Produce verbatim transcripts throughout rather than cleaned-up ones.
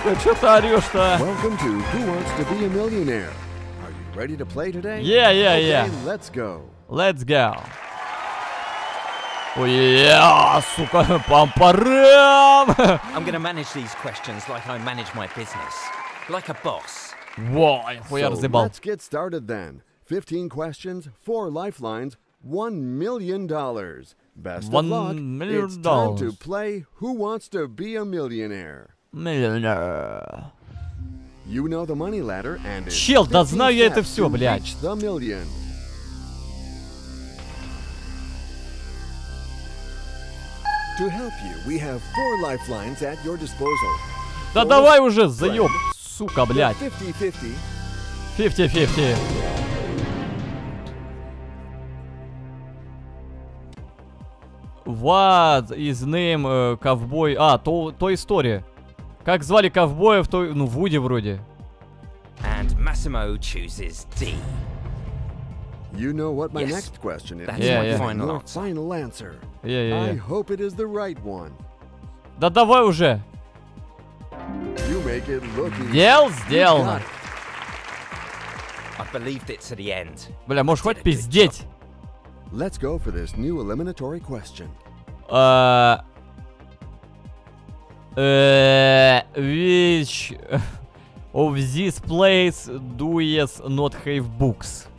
Да что ты орешь-то? Welcome to Who Wants to Be a Millionaire. Are you ready to play today? Yeah, yeah, okay, yeah. Let's go. Let's go. Ой, я, сука, пам-парам! I'm gonna manage these questions like I manage my business. Like a boss. Во, нихуя So разъебал. let's get started then. Fifteen questions, four lifelines, one million dollars. Best One of luck. million It's time dollars. to play Who Wants to Be a Millionaire. Миллионер. You know the money ladder and it's Чел, да fifteen знаю я это steps всё, to блядь. reach the million. To help you, we have four lifelines at your disposal. Да Bonus давай уже, заеб, friend, сука, блядь. fifty fifty. фифти фифти. What is name uh, ковбой... А, то, то история. Как звали ковбоя в той... Ну, в Вуди вроде. And Massimo chooses D. You know what my Yes. next question is. That's Yeah, my yeah. final Your answer. final answer. Yeah, yeah, I yeah. hope it is the right one. Да давай уже. You make it look easy. Дел You сделано. got it. I believed it to the end. Бля, можешь хоть пиздеть. Let's go for this new eliminatory question. Uh, uh, which of these places do you not have books?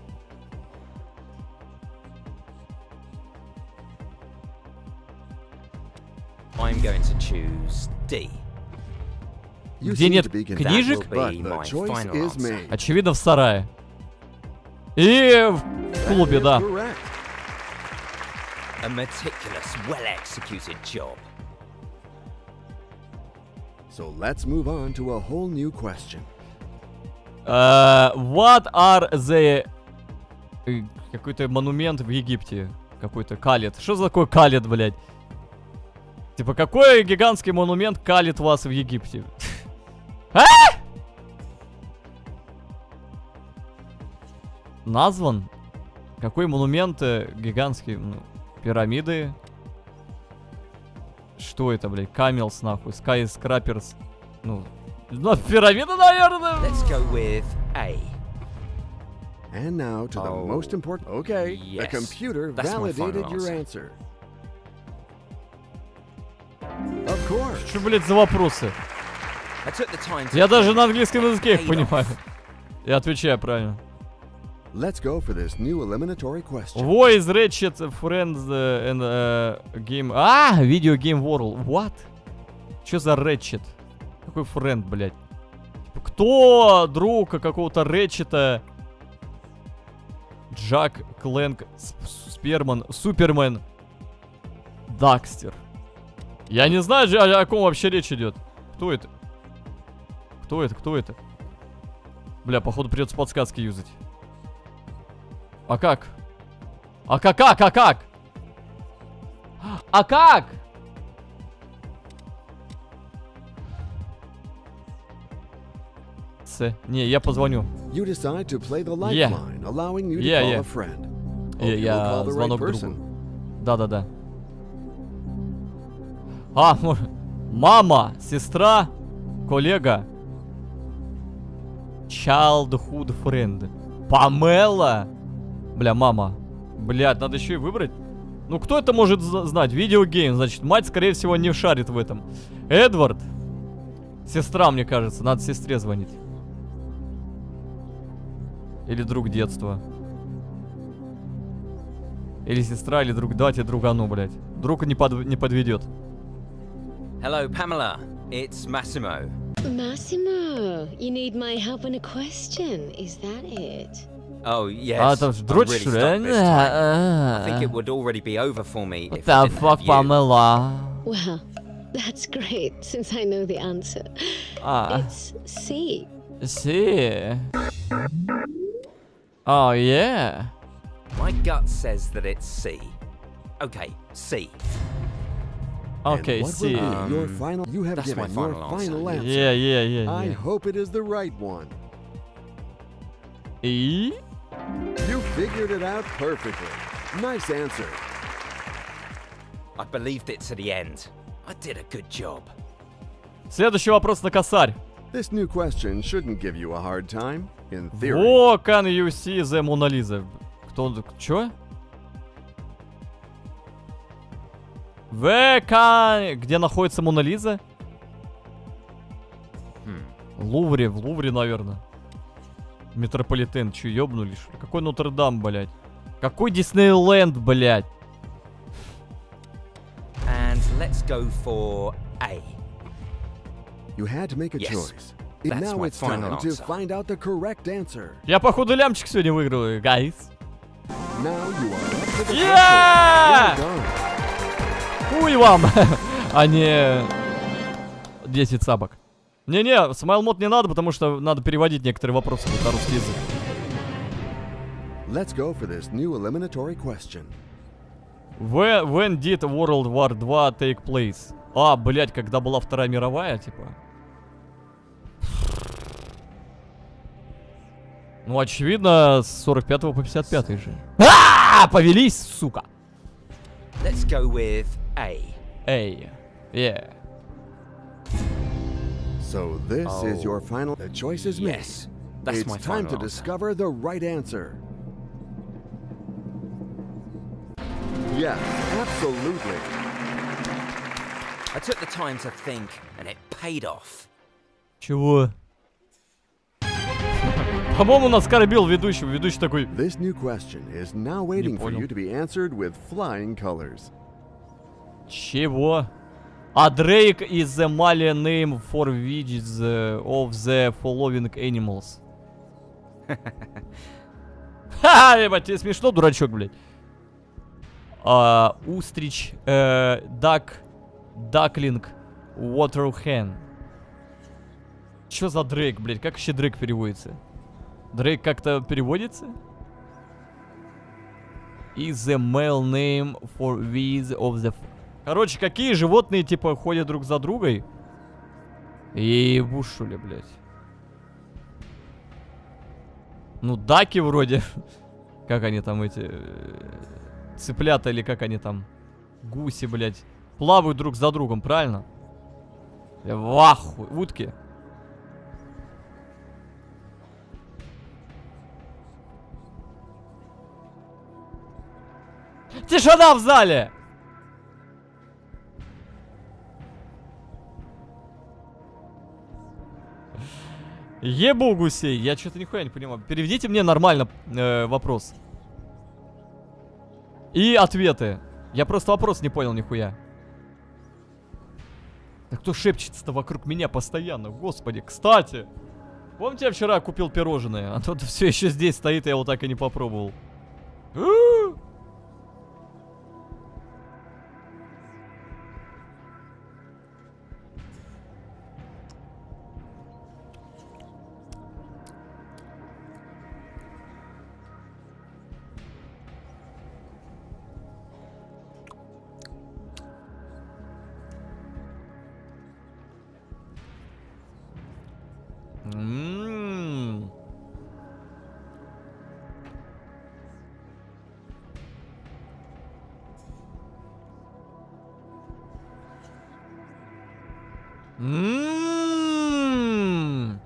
I'm going to choose D. You Где seem нет to be книжек? convinced, but Be the my choice final is answer. made. Очевидно, в сарае. И в клубе, That is да. correct. A meticulous, well-executed job. So let's move on to a whole new question. Uh, what are the... э, Какой-то монумент в Египте. Какой-то калит. Что за такой калит, блядь? Типа, какой гигантский монумент калит вас в Египте? А? Назван? Какой монумент э, гигантский? Ну, пирамиды? Что это, блядь? Камелс, нахуй. Skyscrapers. Ну, ну, пирамида, наверное. Let's go with A. And now to the Oh, most important. Okay, the yes. computer That's my validated final your answer. Of course. Что, блядь, за вопросы? I took the time to Я даже на английском языке их Paid понимаю. off. Я отвечаю правильно. Let's go for this new eliminatory question. Voice Ratchet Friends uh, and uh, Game... А, Video Game World. What? Чё за Ratchet? Какой френд, блядь? Типа, кто друг какого-то Рэчета? Джак, Клэнк, Сп- Сперман, Супермен, Дакстер. Я не знаю, же, о, о ком вообще речь идет. Кто это? Кто это? Кто это? Бля, походу придется подсказки юзать. А как? А как, как, а как? А как? С. Не, я позвоню. You decide to play the Yeah. lifeline, allowing you to Yeah, call yeah. a friend. Я, Hope you will я call the right звонок другу. person. Да-да-да. А, мо- мама, сестра, коллега. Childhood friend. Памела. Бля, мама. Блядь, надо еще и выбрать. Ну, кто это может з- знать? Видеогейм, значит, мать, скорее всего, не шарит в этом. Эдвард. Сестра, мне кажется. Надо сестре звонить. Или друг детства. Или сестра, или друг. Давайте другану, блядь. Друг не, под... не подведет. Hello, Pamela. It's Massimo. Massimo, you need my help on a question, is that it? Oh, yes. А, там же I'm дрочь, really что ли? stuck this time. I think it What would already be over for me if I the didn't fuck, have you. Памела? Well, that's great, since I know the answer. А, It's C. си. Oh, yeah. My gut says that it's C. Okay, C. And Okay, what си. will be your final? You have that's my given your final answer. final answer. Yeah, yeah, yeah, I yeah. hope it is the right one. И? You figured it out perfectly. Nice answer. I believed it to the end. I did a good job. Следующий вопрос на косарь. This new question shouldn't give you a hard time, in theory. Во, can you see the Mona Lisa? Кто? Чё? Where can... Где находится Мона Лиза? Hmm. Лувре, в Лувре, наверное. Метрополитен, чё, ёбнули, что ли? Какой Нотр-Дам, блядь? Какой Диснейленд, блядь? And let's go for A. You had to make a Yes. choice. And That's now my it's time final to answer. find out the correct answer. Я, походу, лямчик сегодня выиграл, guys. Now you are up to the Yeah! question. Well done. Хуй вам, а не десять сабок. Не-не, смайл-мод не надо, потому что надо переводить некоторые вопросы на русский язык. Let's go for this new eliminatory question. When, when did World War два take place? А, блять, когда была Вторая мировая, типа. Ну, очевидно, с сорок пятого по пятьдесят пятый же. А, повелись, сука. Let's go with A. Эй, yeah. So this is your Oh. final. The choice is made. Yes, that's It's my time final to answer. discover the right answer. Yes, absolutely. I took the time to think, and it paid off. Чего? По-моему, нас оскорбил ведущего. Ведущий такой... This new question is now waiting for понял. you to be answered with flying colors. Чего? А Drake is the Mali name for which the, of the following animals. Ха-ха, ебать, тебе смешно, дурачок, блядь. А, устрич, э, duck, duckling, water hen. Чё за Дрейк, блядь? Как вообще Дрейк переводится? Дрейк как-то переводится? Is the male name for with of the... Короче, какие животные, типа, ходят друг за другой? Ебу, что ли, блядь? Ну, даки вроде. Как они там, эти... Цыплята или как они там? Гуси, блядь. Плавают друг за другом, правильно? Я в ахуе. Утки. Тишина в зале! Ебу гусей. Я что-то нихуя не понимаю. Переведите мне нормально э, вопрос. И ответы. Я просто вопрос не понял нихуя. Да кто шепчется-то вокруг меня постоянно? Господи, кстати. Помните, я вчера купил пирожное? А то все еще здесь стоит, я его так и не попробовал. Ммм. Ммм.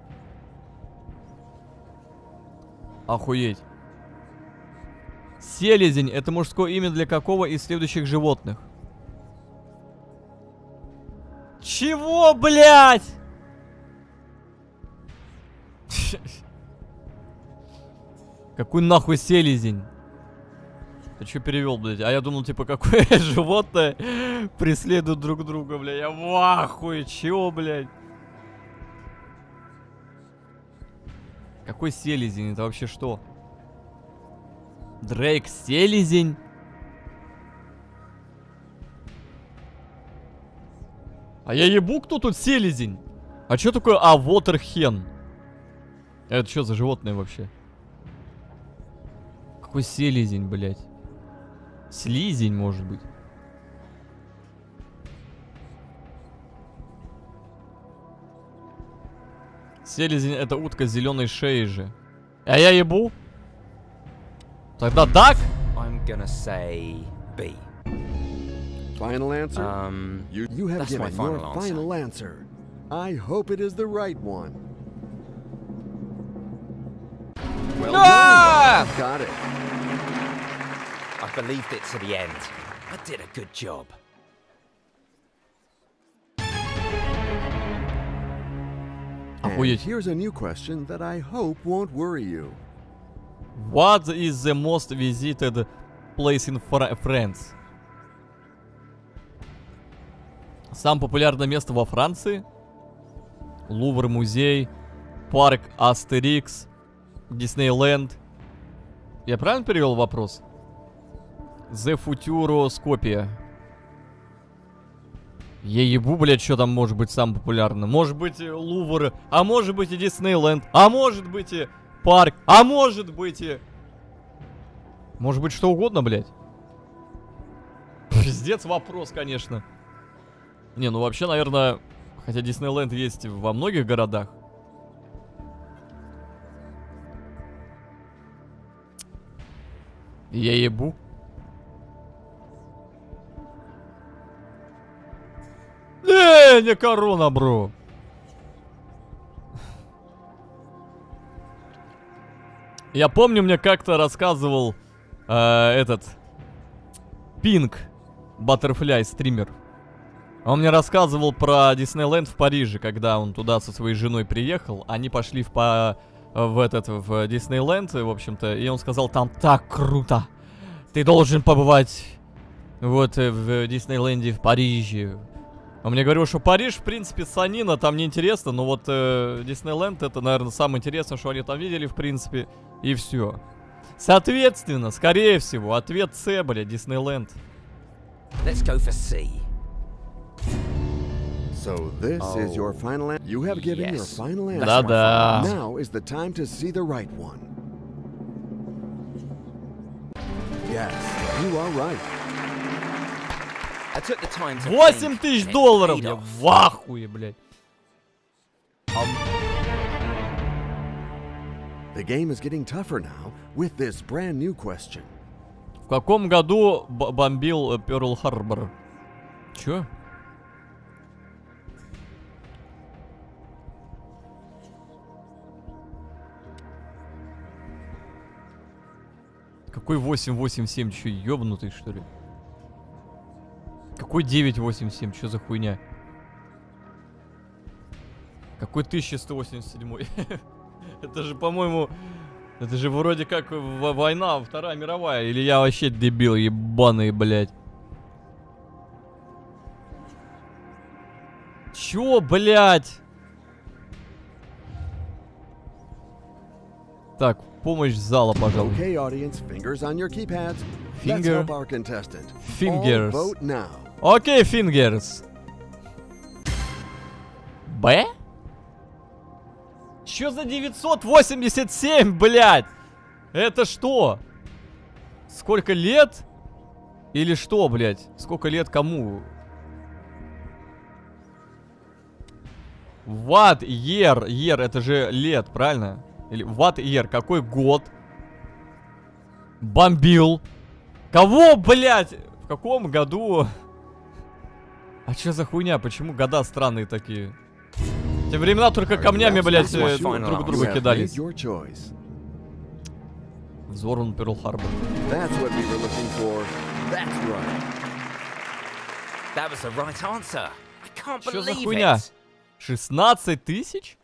Охуеть. Селезень — это мужское имя для какого из следующих животных? Чего, блядь? Какой нахуй селезень? Ты чё перевел, блядь? А я думал, типа, какое животное преследует друг друга, блядь. Я в ахуе. Чего, блядь? Какой селезень? Это вообще что? Дрейк селезень? А я ебу, кто тут селезень? А чё такое а waterhen? Это что за животное вообще? Какой селезень, блядь? Слизень, может быть. Селезень — это утка с зеленой шеей же. А я ебу? Тогда дак? I'm gonna say B. Final answer? Um, you, you have that's my given your final answer. final answer. I hope it is the right one. Well Ah! done. Got it. I believed it to the end. I did a good job. And Охуеть. here's a new question that I hope won't worry you. What is the most visited place in Fr- France? Самое популярное место во Франции? Лувр, музей, парк Астерикс, Диснейленд. Я правильно перевел вопрос? The Futuroscopia. Я ебу, блядь, что там может быть самое популярное. Может быть Лувр, а может быть и Диснейленд, а может быть и парк, а может быть и... Может быть что угодно, блядь. Пиздец вопрос, конечно. Не, ну вообще, наверное, хотя Диснейленд есть во многих городах. Я ебу. Не, не корона, бро. Я помню, мне как-то рассказывал э, этот Пинк, Баттерфляй, стример. Он мне рассказывал про Диснейленд в Париже, когда он туда со своей женой приехал. Они пошли в, по, в этот в Диснейленд, в общем-то, и он сказал, там так круто. Ты должен побывать вот в Диснейленде в Париже. Он мне говорил, что Париж, в принципе, санина, там неинтересно, но вот э, Диснейленд это, наверное, самое интересное, что они там видели, в принципе, и все. Соответственно, скорее всего, ответ С, бля, Диснейленд. Let's go for C. So this Oh, is your final answer. You have given your yes. final answer. That's Да-да. Now is the time to see the right one. Yes, you are right. I took the time to восемь think, тысяч and it долларов, paid я off. в ахуе, блядь. The game is getting tougher now with this brand new question. В каком году б- бомбил Пёрл-Харбор? Чё? Какой восемь восемь семь? Чё, ёбнутый, что ли? Какой девять восемь семь? Чё за хуйня? Какой тысяча сто восемьдесят седьмой? Это же, по-моему... Это же вроде как в- война, Вторая мировая. Или я вообще дебил ебаный, блядь. Чё, блядь? Так, помощь зала, пожалуйста. Okay, audience, fingers on your keypads. Let's Finger. help our contestant. Fingers. All vote now. Окей, фингерс. Б? Чё за девятьсот восемьдесят семь, блядь? Это что? Сколько лет? Или что, блядь? Сколько лет кому? What year? Year, это же лет, правильно? Или what year? Какой год? Бомбил. Кого, блядь? В каком году? А чё за хуйня? Почему года странные такие? В те времена только камнями, блядь, э, друг You друга have кидались. made your choice. Взорван Пёрл-Харбор. That's what we were looking for. That's right. That was the right answer. I can't Чё за believe хуйня? it. шестнадцать тысяч?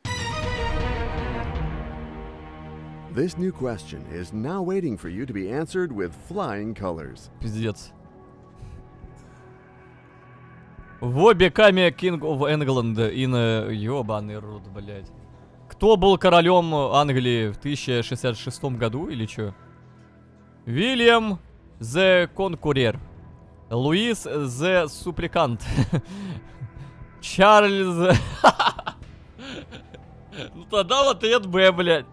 This new question is now waiting for you to be answered with flying colors. Пиздец. Во Become King of England in... Ёбаный рот, блядь. Кто был королем Англии в тысяча шестьдесят шестом году или чё? Вильям the Conqueror. Луис the Supplicant. Чарльз... Ну тогда вот ответ Б, блядь.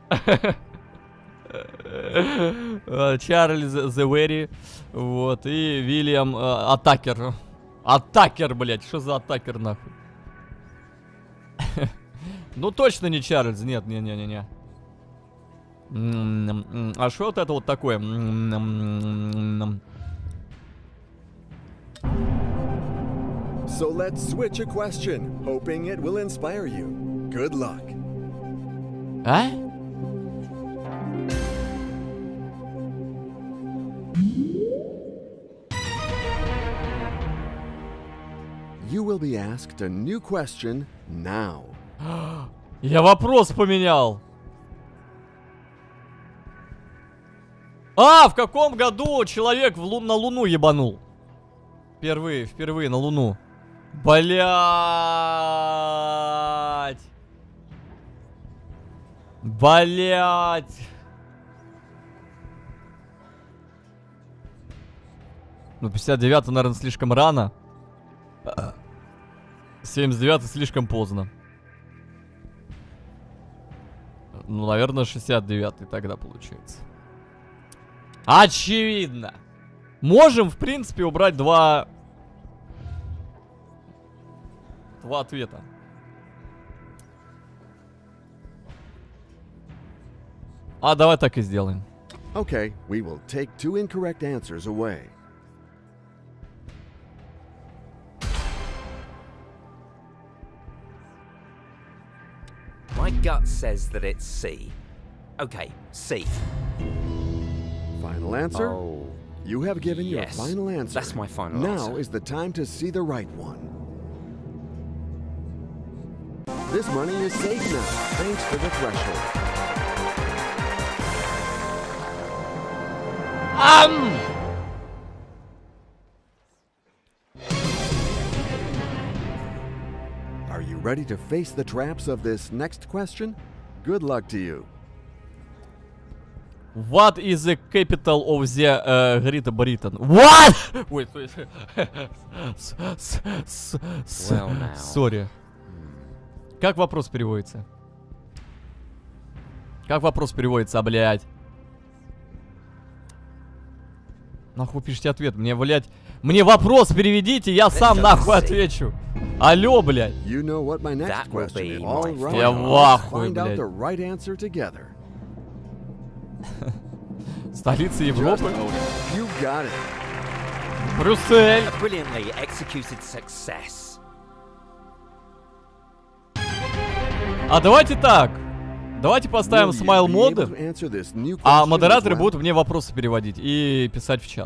Чарльз the Very. Вот. И Вильям Атакер. Атакер, блядь. Что за атакер, нахуй? Ну точно не Чарльз. Нет, не-не-не-не. А что вот это вот такое? So let's switch a question, hoping it will inspire you. Good luck. А? You will be asked a new question now. Я вопрос поменял. А, в каком году человек в лу на Луну ебанул? Впервые, впервые на Луну. Блять. Блять. Ну, пятьдесят девятый, наверное, слишком рано. семьдесят девятый слишком поздно. Ну, наверное, шестьдесят девятый тогда получается. Очевидно. Можем, в принципе, убрать два... Два ответа. А, давай так и сделаем. Okay, we will take two incorrect answers away. My gut says that it's C. Okay, C. Final answer? Oh, You have given yes. your final answer. That's my final now answer. Now is the time to see the right one. This money is safe now, thanks to the threshold. Um! Are you ready to face the traps of this next question? Good luck to you. What is the capital of the uh, Great Britain? What? Wait, wait. Well now. Sorry. Как вопрос переводится? Как вопрос переводится, блядь? Нахуй пишите ответ. Мне, блядь, мне вопрос переведите, я сам нахуй отвечу. Алло, блядь. You know what my next That will question be is. my All final right, Я в ахуе, find out блядь. the right answer together. Столица Just Европы? own it. You got it. Брюссель. A brilliantly executed success. А давайте так. Давайте поставим Will you смайл be моды, able to answer this new а question модераторы as well? будут мне вопросы переводить и писать в чат.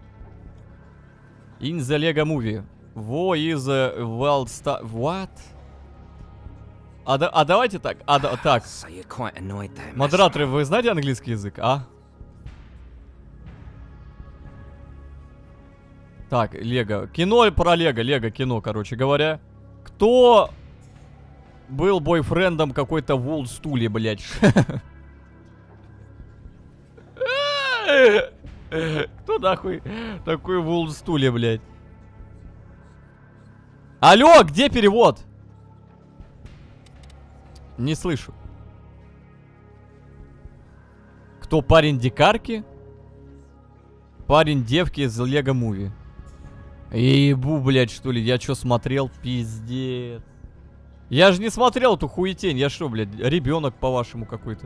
In the Lego Movie. Wo is the world star... What? А, да, а давайте так. А, да, так. So you're quite annoyed there, Модераторы, вы знаете английский язык, а? Так, Лего. Кино про Лего. Лего кино, короче говоря. Кто был бойфрендом какой-то Вулл Стули, блядь? Кто нахуй такой Вулл Стули, блядь? Алло, где перевод? Не слышу. Кто парень дикарки? Парень девки из Лего Муви. Ебу, блядь, что ли? Я что смотрел? Пиздец. Я же не смотрел эту хуетень. Я что, блядь, ребенок, по-вашему, какой-то?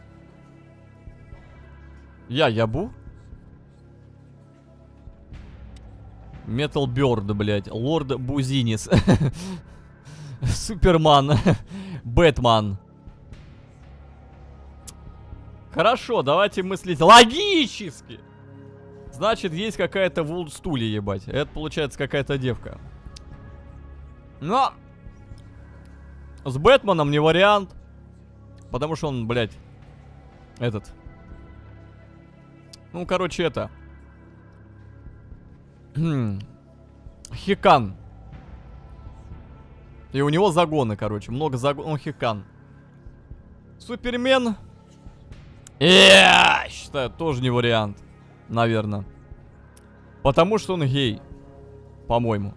Я ябу? Metal Bird, блядь. Лорд Бузинис. Суперман. Бэтмен. Хорошо, давайте мыслить логически. Значит, есть какая-то Вулл Стули, ебать. Это, получается, какая-то девка. Но с Бэтменом не вариант. Потому что он, блядь, этот. Ну, короче, это. Хикан. И у него загоны, короче. Много загонов. Он хикан. Супермен. Я считаю, тоже не вариант. Наверное. Потому что он гей. По-моему.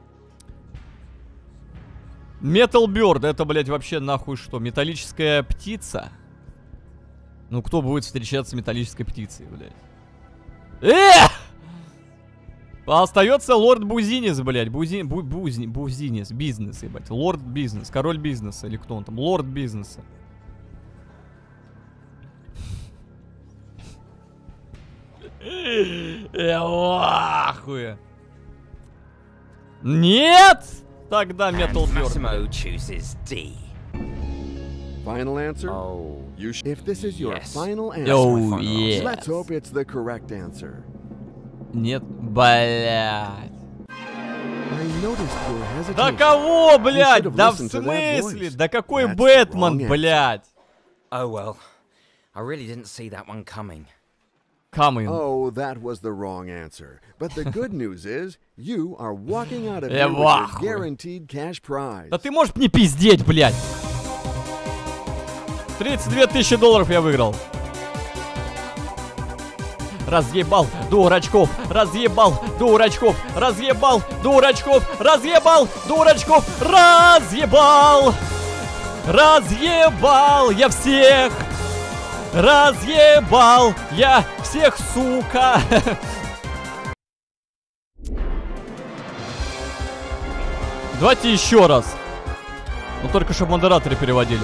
Metal Bird. Это, блядь, вообще нахуй что? Металлическая птица? Ну, кто будет встречаться с металлической птицей, блядь? Эх! Остается лорд Бузинис, блядь. Бузи... Бу... Бузни... Бузинис. Бизнес, ебать. Лорд бизнес. Король бизнеса. Или кто он там? Лорд бизнеса. Я в ахуе. Нет! Тогда Metal And Bird. Massimo chooses D. Final answer? Oh, You sh- if this is your yes. final answer, Оу, my final yes. let's hope it's the correct answer. Нет, блядь. I noticed your hesitation. Да кого, блядь? have Да в listened to that смысле? voice. Да какой That's the Бэтмен, wrong answer. блядь? oh well. I really didn't see that one coming. Coming. Oh, that was the wrong answer. But the good news is, you are walking out of Я here в with your ахуе. guaranteed cash prize. Да ты можешь не пиздеть, блядь. тридцать две тысячи долларов я выиграл. Разъебал дурачков, разъебал дурачков, разъебал дурачков, разъебал дурачков, разъебал, разъебал я всех, разъебал я всех, сука. Давайте еще раз. Ну только чтобы модераторы переводили.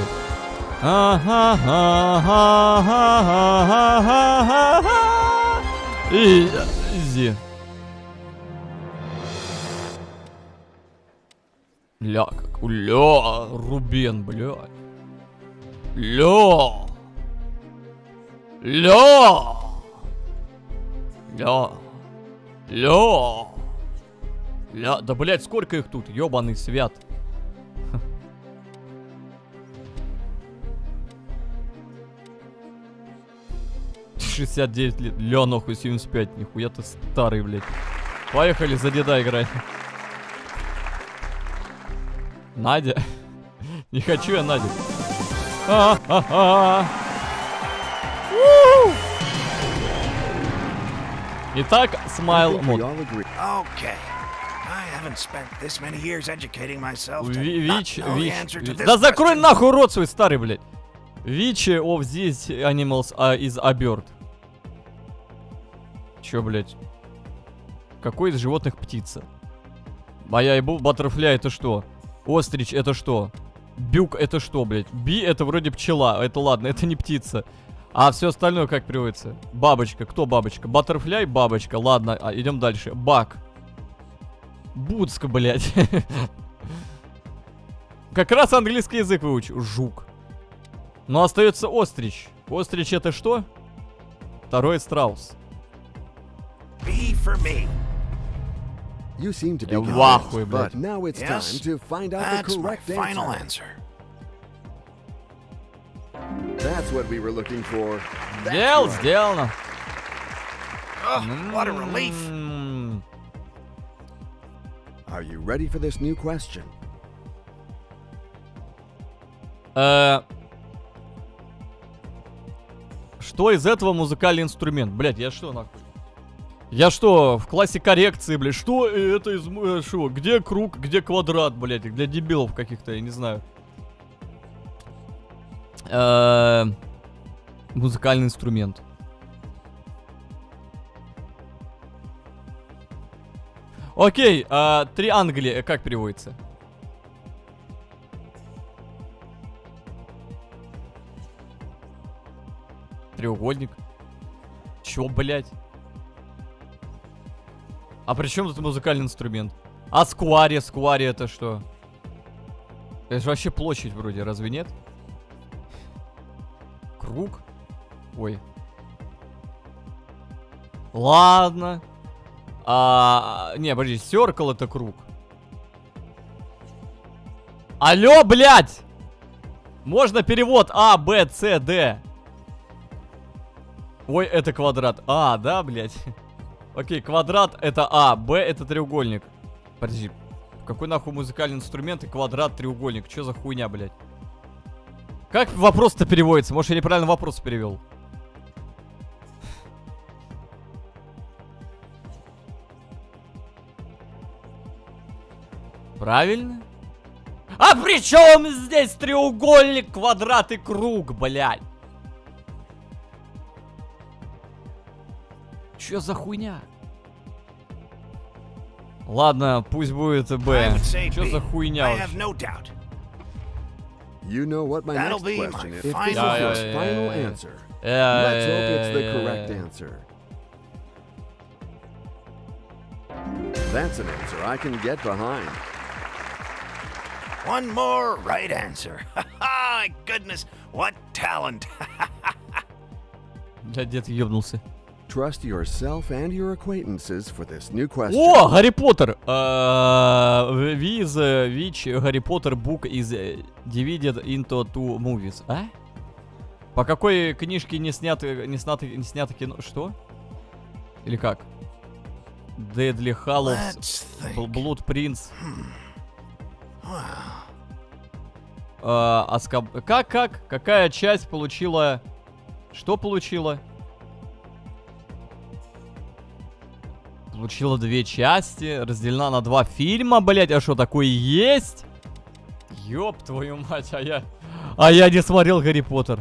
И изи. Ля, как ля, Рубен, блядь. Ля. Ля. Ля. Ля. Ля. Да, блядь, сколько их тут, ёбаный свят. шестьдесят девять лет. Ля, нахуй, семьдесят пять. Нихуя ты старый, блядь. Поехали за деда играть. Надя. Не хочу я Надя. А-а-а. Итак, I смайл think we мод. all agree. Okay. I haven't spent this many years educating myself to Ви- not Вич, know the Вич, answer to Вич. this Да закрой question. нахуй рот свой старый, блядь. Which of these animals are is a bird? Чё, блядь? Какой из животных птица? Моя ебу, баттерфляй это что? Острич это что? Бюк это что, блядь? Би это вроде пчела. Это ладно, это не птица. А все остальное как переводится? Бабочка. Кто бабочка? Баттерфляй, бабочка. Ладно, а, идем дальше. Бак. Буцка, блядь. Как раз английский язык выучу. Жук. Но остается острич. Острич это что? Второй страус. B for me. You seem to be Я в convinced, ахуе, блядь. but now it's Yes, time to find out the That's my correct final answer. answer. That's what we were looking for. That's Дел right. сделано. Oh, what a relief. М. Are you ready for this new question? Э, Что из этого музыкальный инструмент? Блять, я что нахуй? Я что, в классе коррекции, блядь? Что это из... э, Что? Где круг, где квадрат, блядь? Для дебилов каких-то, я не знаю. Э, Музыкальный инструмент. Окей, а, три Англии, как переводится? Треугольник. Чё, блядь? А при чем тут музыкальный инструмент? А сквари, сквари это что? Это же вообще площадь вроде, разве нет? Круг? Ой. Ладно. А, не, подожди, circle это круг. Алло, блядь! Можно перевод А, Б, С, Д. Ой, это квадрат. А, да, блядь? Окей, квадрат это А, Б это треугольник. Подожди, какой нахуй музыкальный инструмент и квадрат, треугольник? Чё за хуйня, блядь? Как вопрос-то переводится? Может, я неправильно вопрос перевел? Правильно? А при чем здесь треугольник, квадрат и круг, блядь? Чё за хуйня? Ладно, пусть будет I Б. would say Чё B. за хуйня I вообще? have no doubt. You know what my That'll next be my question is. If this is final your answer. Yeah, yeah, final yeah, yeah. answer, let's hope it's the correct Э, answer. That's an answer I can get behind. One more right answer. My goodness, what talent. Бля, дед ёбнулся. Trust yourself and your acquaintances for this new question. О, Гарри Поттер! With which Harry Potter book is divided into two movies? А? По какой книжке не снято, не снято, не снято кино? Что? Или как? Deadly Hallows, Blood Prince. Uh, Аскаб... Как, как? Какая часть получила... Что получила? Получила две части, разделена на два фильма, блять, а что такое есть? Ёб твою мать, а я... А я не смотрел Гарри Поттер.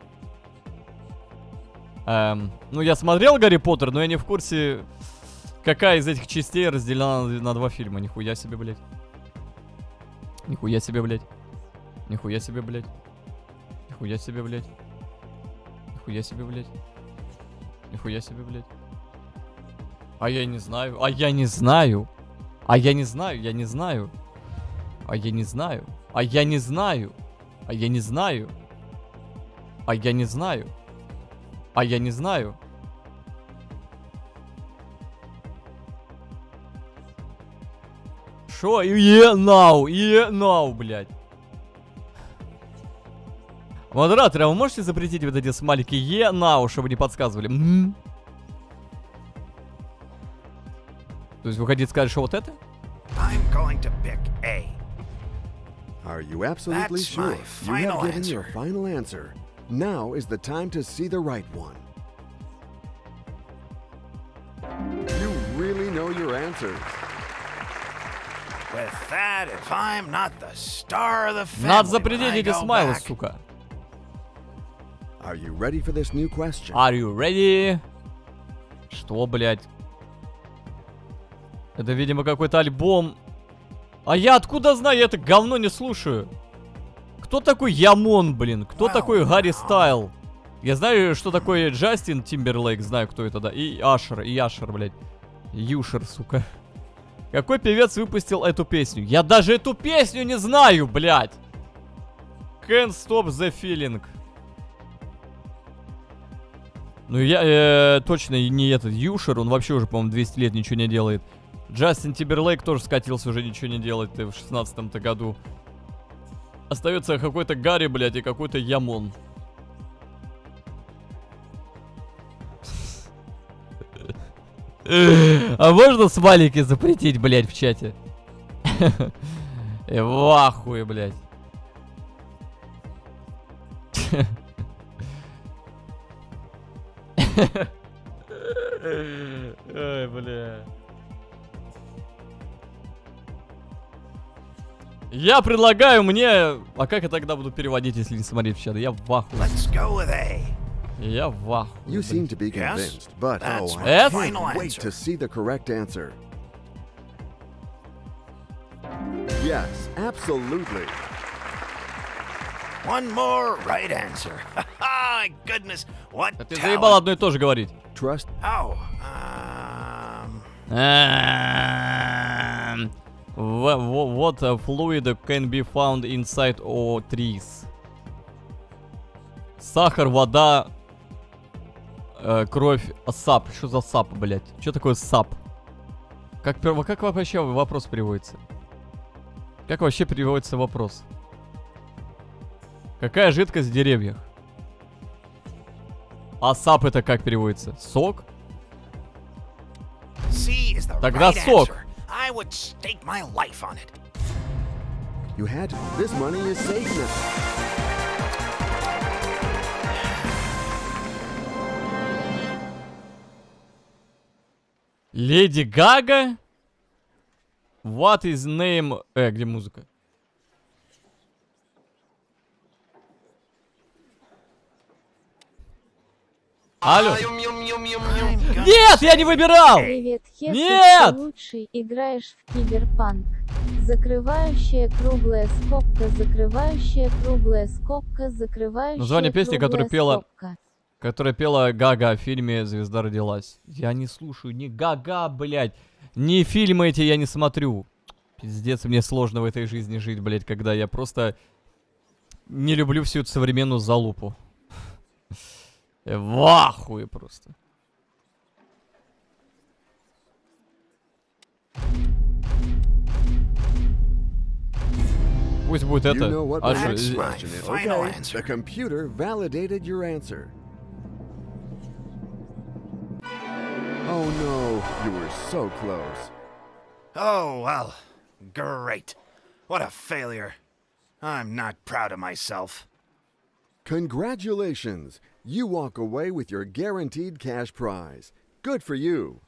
Эм, ну я смотрел Гарри Поттер, но я не в курсе, какая из этих частей разделена на, на два фильма. Нихуя себе, блять. Нихуя себе, блять. Нихуя себе, блять. Нихуя себе, блять. Нихуя себе, блять. Нихуя себе, блять. А я не знаю. А я не знаю. А я не знаю. Я не знаю. А я не знаю. А я не знаю. А я не знаю. А я не знаю. А я не знаю. Шо? Yeah, now. Yeah, now, блядь. Модераторы, а вы можете запретить вот эти смайлики yeah, now, чтобы не подсказывали? М-м-м. То есть вы хотите сказать, что вот это? I'm going to pick A. Are you absolutely That's sure? my You final have given answer. your final answer. Now is the time to see the right one. You really know your answers. With that, if I'm not the star of the family, Надо when запретить I эти go смайлы, back, сука. Are you ready for this new question? Are you ready? Что, блядь? Это, видимо, какой-то альбом. А я откуда знаю? Я это говно не слушаю. Кто такой Ямон, блин? Кто Well, такой Гарри now. Стайл? Я знаю, что такое Джастин Тимберлейк. Знаю, кто это, да. И Ашер, и Ашер, блядь. Юшер, сука. Какой певец выпустил эту песню? Я даже эту песню не знаю, блядь. Can't Stop the Feeling. Ну я э, точно не этот Юшер. Он вообще уже, по-моему, двести лет ничего не делает. Джастин Тимберлейк тоже скатился, уже ничего не делает в шестнадцатом-то году. Остается какой-то Гарри, блядь, и какой-то Ямон. А можно смайлики запретить, блядь, в чате? Я в ахуе, блядь. Ой, бля. Я предлагаю мне... А как я тогда буду переводить, если не смотреть в чат? Я в ахуе. Let's go with A. Я в ахуе. You seem to be Yes, convinced, but that's oh, my I final can't wait answer. to see the correct answer. Yes, absolutely. One more right answer. My goodness, what А ты talent. заебал одно и то же говорить. Trust. Oh, um, Эм, wha- wha- What a fluid can be found inside of trees? Сахар, вода, э, кровь, а сап. Что за сап, блядь? Что такое сап? Как, пер- как вообще вопрос переводится? Как вообще переводится вопрос? Какая жидкость в деревьях? А сап это как переводится? Сок? C is the Тогда right сок. answer. I would stake my life on it. You had to. This money is safe now. Леди Гага? What is name... Э, где музыка? Алло. Нет, я не выбирал! Привет, Хесус, Нет! ты лучший, играешь в Киберпанк. Закрывающая круглая скобка, закрывающая круглая скобка, закрывающая Название песни, которую круглая пела- скобка. Которая пела Гага в фильме «Звезда родилась». Я не слушаю ни Гага, блядь, ни фильмы эти я не смотрю. Пиздец, мне сложно в этой жизни жить, блядь, когда я просто не люблю всю эту современную залупу. Я в ахуе просто. Пусть будет You это. know what А my что, next э, question is. Final Okay, answer. the computer validated your answer. Oh no, you were so close. Oh, well, great. What a failure. I'm not proud of myself. Congratulations! You walk away with your guaranteed cash prize. Good for you.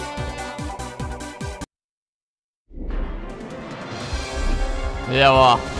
Ева.